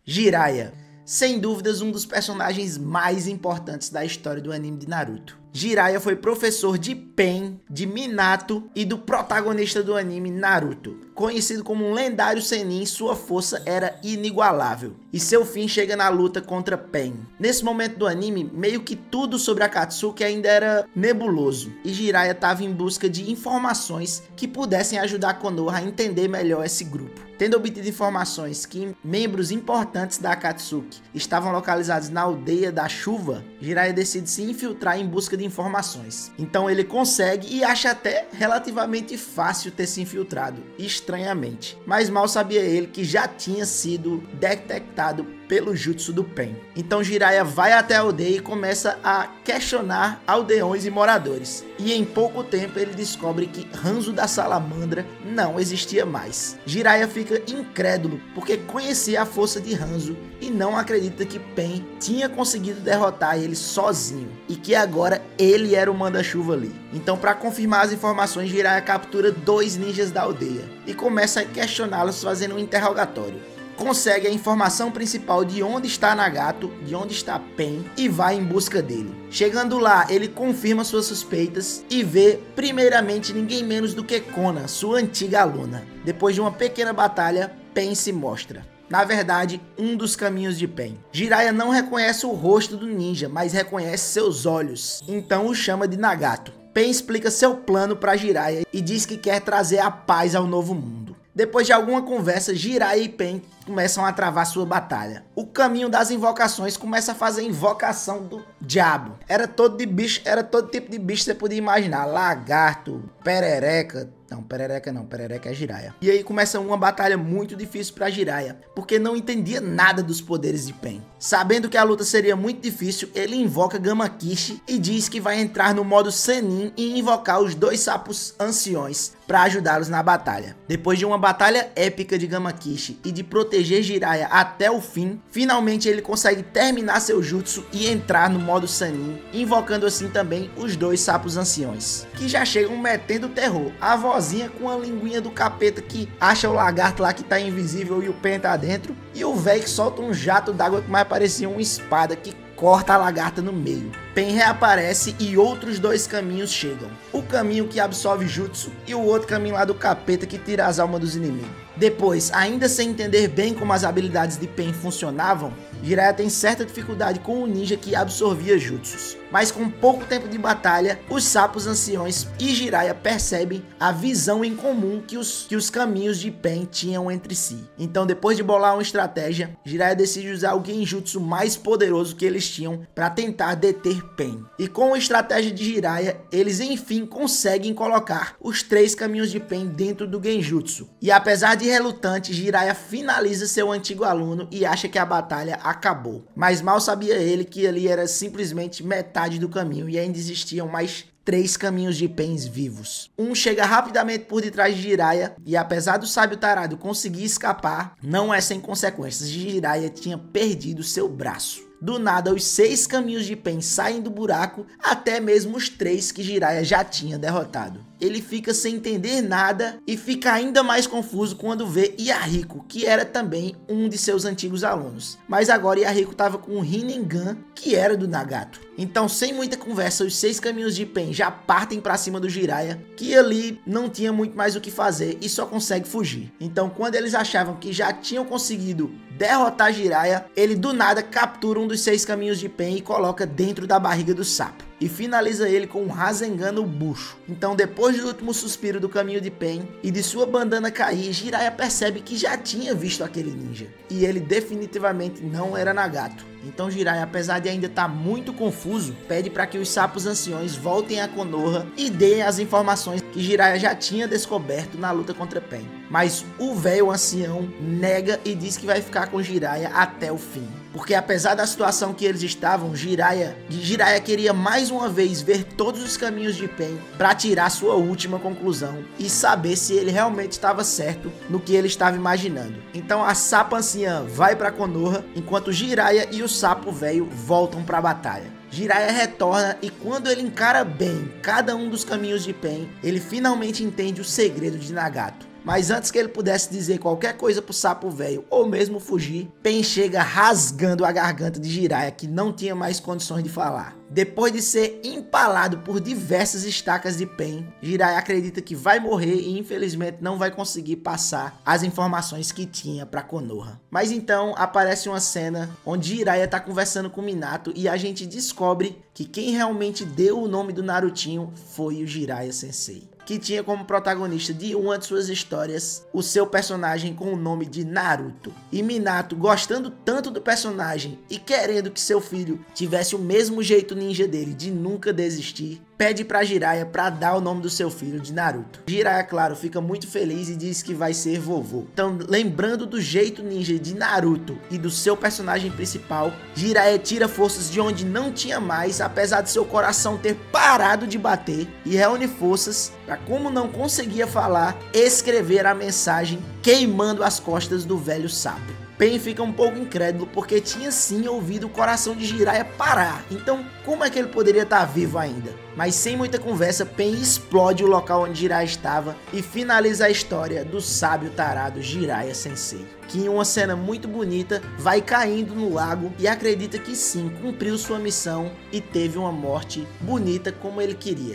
Jiraiya, sem dúvidas um dos personagens mais importantes da história do anime de Naruto. Jiraiya foi professor de Pen, de Minato e do protagonista do anime Naruto. Conhecido como um lendário Sennin, sua força era inigualável. E seu fim chega na luta contra Pen. Nesse momento do anime, meio que tudo sobre Akatsuki ainda era nebuloso. E Jiraiya estava em busca de informações que pudessem ajudar Konoha a entender melhor esse grupo. Tendo obtido informações que membros importantes da Akatsuki estavam localizados na aldeia da chuva, Jiraiya decide se infiltrar em busca de informações. Então ele consegue e acha até relativamente fácil ter se infiltrado, estranhamente. Mas mal sabia ele que já tinha sido detectado pelo jutsu do Pen. Então Jiraiya vai até a aldeia e começa a questionar aldeões e moradores. E em pouco tempo ele descobre que Hanzo da Salamandra não existia mais. Jiraiya fica incrédulo porque conhecia a força de Hanzo e não acredita que Pen tinha conseguido derrotar ele sozinho e que agora ele era o manda-chuva ali. Então, para confirmar as informações, Jiraiya captura 2 ninjas da aldeia e começa a questioná-los fazendo um interrogatório. Consegue a informação principal de onde está Nagato, de onde está Pen e vai em busca dele. Chegando lá, ele confirma suas suspeitas e vê primeiramente ninguém menos do que Kona, sua antiga aluna. Depois de uma pequena batalha, Pen se mostra. Na verdade, um dos caminhos de Pen. Jiraiya não reconhece o rosto do ninja, mas reconhece seus olhos, então o chama de Nagato. Pen explica seu plano para Jiraiya e diz que quer trazer a paz ao novo mundo. Depois de alguma conversa, Jiraiya e Pen começam a travar sua batalha. O caminho das invocações começa a fazer invocação do diabo. Era todo tipo de bicho que você podia imaginar. Lagarto, perereca. Não, perereca é Jiraiya. E aí começa uma batalha muito difícil para Jiraiya, porque não entendia nada dos poderes de Pen. Sabendo que a luta seria muito difícil, ele invoca Gamakishi e diz que vai entrar no modo Sennin e invocar os 2 sapos anciões para ajudá-los na batalha. Depois de uma batalha épica de Gamakishi e de proteger Jiraiya até o fim, finalmente ele consegue terminar seu jutsu e entrar no modo Sennin, invocando assim também os 2 sapos anciões, que já chegam metendo terror. A vozinha com a linguinha do capeta que acha o lagarto lá que tá invisível e o Pen tá dentro, e o velho que solta um jato d'água que mais parecia uma espada que corta a lagarta no meio. Pen reaparece e outros 2 caminhos chegam. O caminho que absorve jutsu e o outro caminho lá do capeta que tira as almas dos inimigos. Depois, ainda sem entender bem como as habilidades de Pen funcionavam, Jiraiya tem certa dificuldade com o ninja que absorvia jutsus. Mas com pouco tempo de batalha, os sapos anciões e Jiraiya percebem a visão em comum que os caminhos de Pen tinham entre si. Então, depois de bolar uma estratégia, Jiraiya decide usar o genjutsu mais poderoso que eles tinham para tentar deter Pen. E com a estratégia de Jiraiya, eles enfim conseguem colocar os 3 caminhos de Pen dentro do genjutsu. E apesar de relutante, Jiraiya finaliza seu antigo aluno e acha que a batalha acabou. Mas mal sabia ele que ali era simplesmente metade do caminho e ainda existiam mais 3 caminhos de Pens vivos. Um chega rapidamente por detrás de Jiraiya e apesar do sábio tarado conseguir escapar, não é sem consequências. Jiraiya tinha perdido seu braço. Do nada, os 6 caminhos de Pen saem do buraco, até mesmo os 3 que Jiraiya já tinha derrotado. Ele fica sem entender nada e fica ainda mais confuso quando vê Yahiko, que era também um de seus antigos alunos. Mas agora Yahiko estava com o Rinnegan, que era do Nagato. Então, sem muita conversa, os 6 caminhos de Pen já partem para cima do Jiraiya, que ali não tinha muito mais o que fazer e só consegue fugir. Então, quando eles achavam que já tinham conseguido derrotar Jiraiya, ele do nada captura um dos 6 caminhos de Pen e coloca dentro da barriga do sapo. E finaliza ele com um Rasengan no bucho. Então, depois do último suspiro do caminho de Pen e de sua bandana cair, Jiraiya percebe que já tinha visto aquele ninja. E ele definitivamente não era Nagato. Então Jiraiya, apesar de ainda estar muito confuso, pede para que os sapos anciões voltem a Konoha e deem as informações que Jiraiya já tinha descoberto na luta contra Pen. Mas o velho ancião nega e diz que vai ficar com Jiraiya até o fim. Porque apesar da situação que eles estavam, Jiraiya queria mais uma vez ver todos os caminhos de Pen para tirar sua última conclusão e saber se ele realmente estava certo no que ele estava imaginando. Então a sapa anciã vai para Konoha, enquanto Jiraiya e o sapo velho voltam para a batalha. Jiraiya retorna e quando ele encara bem cada um dos caminhos de Pen, ele finalmente entende o segredo de Nagato. Mas antes que ele pudesse dizer qualquer coisa pro sapo velho ou mesmo fugir, Pen chega rasgando a garganta de Jiraiya, que não tinha mais condições de falar. Depois de ser empalado por diversas estacas de Pen, Jiraiya acredita que vai morrer e infelizmente não vai conseguir passar as informações que tinha para Konoha. Mas então aparece uma cena onde Jiraiya tá conversando com Minato e a gente descobre que quem realmente deu o nome do Narutinho foi o Jiraiya Sensei, que tinha como protagonista de uma de suas histórias o seu personagem com o nome de Naruto. E Minato, gostando tanto do personagem e querendo que seu filho tivesse o mesmo jeito ninja dele de nunca desistir, pede pra Jiraiya pra dar o nome do seu filho de Naruto. Jiraiya, claro, fica muito feliz e diz que vai ser vovô. Então, lembrando do jeito ninja de Naruto e do seu personagem principal, Jiraiya tira forças de onde não tinha mais, apesar de seu coração ter parado de bater, e reúne forças para, como não conseguia falar, escrever a mensagem queimando as costas do velho sapo. Pen fica um pouco incrédulo porque tinha sim ouvido o coração de Jiraiya parar, então como é que ele poderia estar vivo ainda? Mas sem muita conversa, Pen explode o local onde Jiraiya estava e finaliza a história do sábio tarado Jiraiya Sensei, que em uma cena muito bonita vai caindo no lago e acredita que sim, cumpriu sua missão e teve uma morte bonita como ele queria.